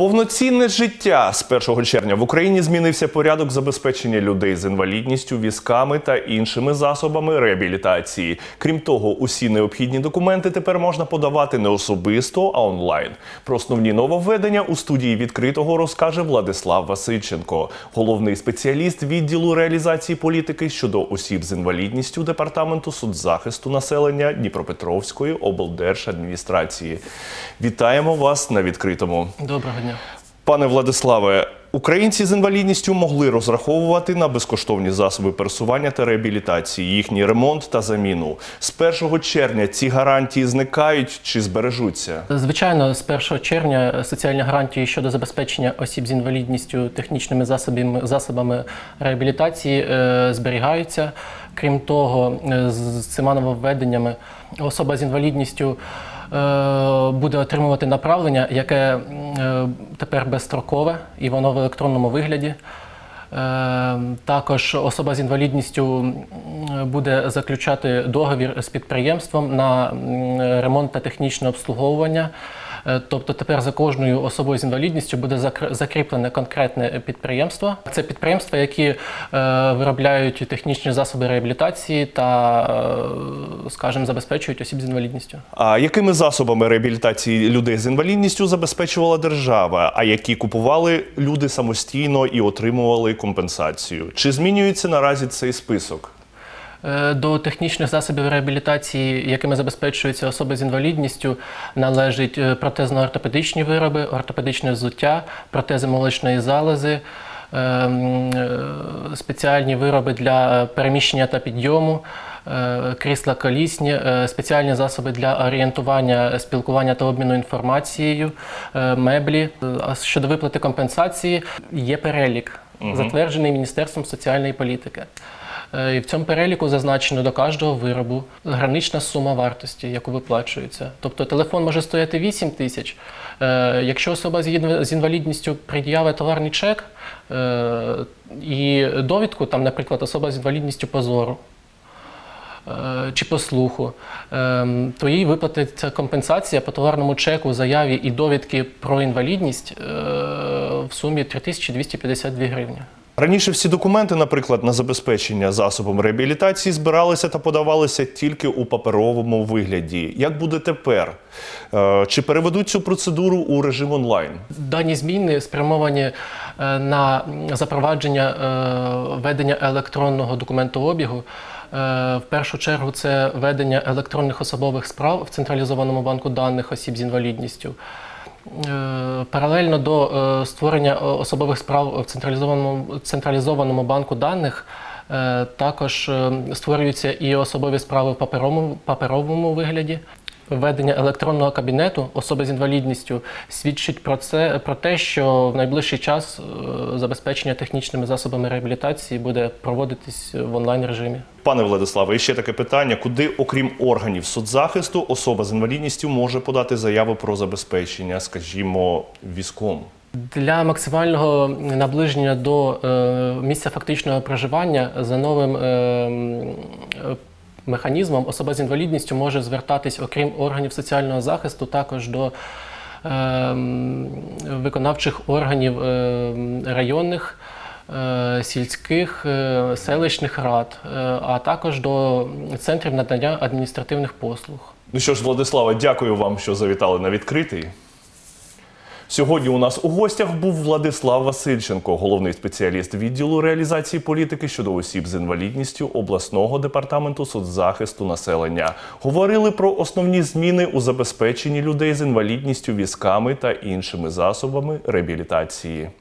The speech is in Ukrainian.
Повноцінне життя. З 1 червня в Україні змінився порядок забезпечення людей з інвалідністю, візками та іншими засобами реабілітації. Крім того, усі необхідні документи тепер можна подавати не особисто, а онлайн. Про основні нововведення у студії «Відкритого» розкаже Владислав Васильченко, головний спеціаліст відділу реалізації політики щодо осіб з інвалідністю Департаменту соцзахисту населення Дніпропетровської облдержадміністрації. Вітаємо вас на «Відкритому». Доброго дня. Пане Владиславе, українці з інвалідністю могли розраховувати на безкоштовні засоби пересування та реабілітації, їхній ремонт та заміну. З 1 червня ці гарантії зникають чи збережуться? Звичайно, з 1 червня соціальні гарантії щодо забезпечення осіб з інвалідністю технічними засобами реабілітації зберігаються. Крім того, з цими нововведеннями особа з інвалідністю буде отримувати направлення, яке тепер безстрокове, і воно в електронному вигляді. Також особа з інвалідністю буде заключати договір з підприємством на ремонт та технічне обслуговування. Тобто тепер за кожною особою з інвалідністю буде закріплене конкретне підприємство. Це підприємства, які виробляють технічні засоби реабілітації та, скажімо, забезпечують осіб з інвалідністю. А якими засобами реабілітації людей з інвалідністю забезпечувала держава, а які купували люди самостійно і отримували компенсацію? Чи змінюється наразі цей список? До технічних засобів реабілітації, якими забезпечуються особи з інвалідністю, належать протезно-ортопедичні вироби, ортопедичне взуття, протези молочної залози, спеціальні вироби для переміщення та підйому, крісла колісні, спеціальні засоби для орієнтування, спілкування та обміну інформацією, меблі. А щодо виплати компенсації є перелік, затверджений Міністерством соціальної політики. І в цьому переліку зазначено до кожного виробу гранична сума вартості, яку виплачується. Тобто телефон може стояти 8 тисяч. Якщо особа з інвалідністю пред'явить товарний чек і довідку, там, наприклад, особа з інвалідністю по зору чи по слуху, то їй виплатиться компенсація по товарному чеку, заяві і довідки про інвалідність в сумі 3252 гривні. Раніше всі документи, наприклад, на забезпечення засобом реабілітації збиралися та подавалися тільки у паперовому вигляді. Як буде тепер? Чи переведуть цю процедуру у режим онлайн? Дані зміни спрямовані на запровадження ведення електронного документообігу. В першу чергу це ведення електронних особових справ в централізованому банку даних осіб з інвалідністю. Паралельно до створення особових справ в централізованому банку даних також створюються і особові справи в паперовому вигляді. Введення електронного кабінету особи з інвалідністю свідчить про те, що в найближчий час забезпечення технічними засобами реабілітації буде проводитись в онлайн-режимі. Пане Владиславе, ще таке питання. Куди, окрім органів соцзахисту, особа з інвалідністю може подати заяву про забезпечення, скажімо, візком? Для максимального наближення до місця фактичного проживання за новим механізмом особа з інвалідністю може звертатись, окрім органів соціального захисту, також до виконавчих органів районних, сільських, селищних рад, а також до центрів надання адміністративних послуг. Ну що ж, Владиславе, дякую вам, що завітали на «Відкритий». Сьогодні у нас у гостях був Владислав Васильченко, головний спеціаліст відділу реалізації політики щодо осіб з інвалідністю обласного департаменту соцзахисту населення. Говорили про основні зміни у забезпеченні людей з інвалідністю, візками та іншими засобами реабілітації.